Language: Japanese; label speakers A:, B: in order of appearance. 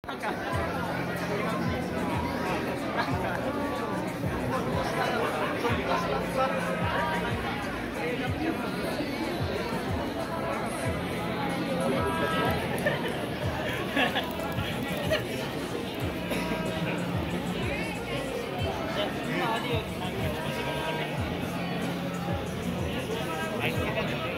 A: なんか今あるようになんか面白い。